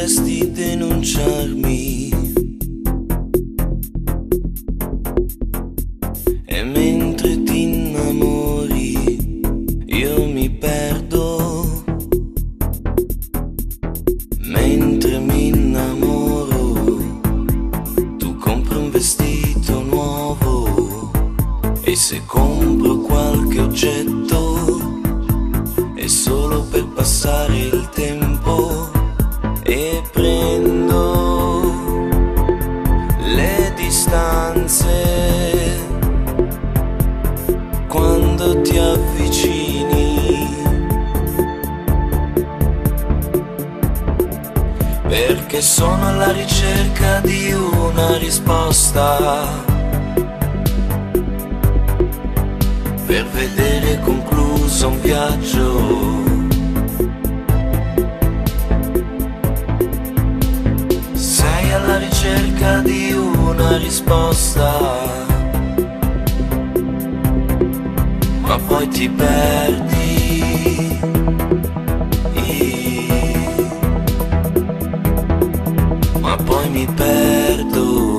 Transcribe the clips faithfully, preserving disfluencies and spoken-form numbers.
potresti denunciarmi. E mentre ti innamori io mi perdo. Mentre mi innamoro tu compri un vestito nuovo. E se compro qualche oggetto è solo per passare il tempo. E prendo le distanze quando ti avvicini, perché sono alla ricerca di una risposta, per vedere concluso un viaggio. Sei alla ricerca di una risposta, ma poi ti perdi. Ma poi mi perdo.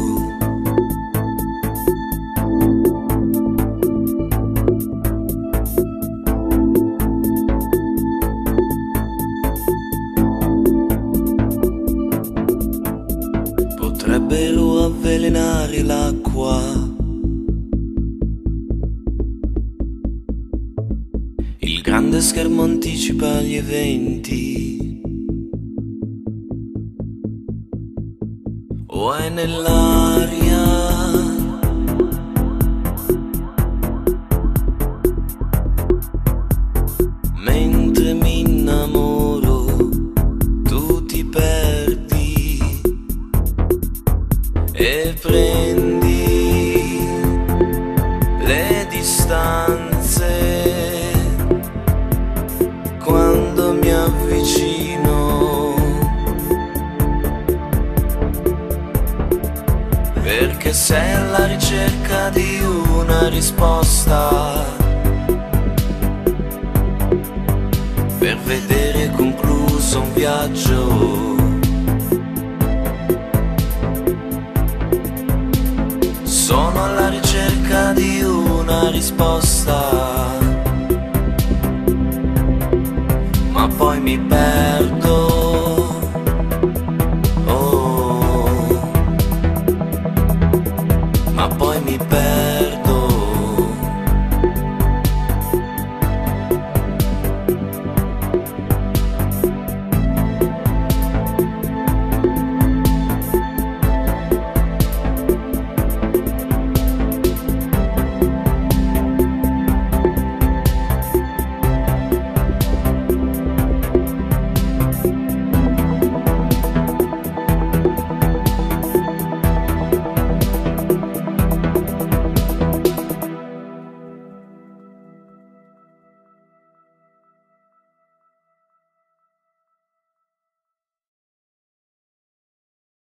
Potrebbero avvelenare l'acqua, il grande schermo anticipa gli eventi, o è nell'aria. Mentre mi innamoro tu ti perdi e prendi le distanze quando mi avvicino, perché sei alla ricerca di una risposta, per vedere concluso un viaggio. Sono alla ricerca di una risposta, ma poi mi perdo.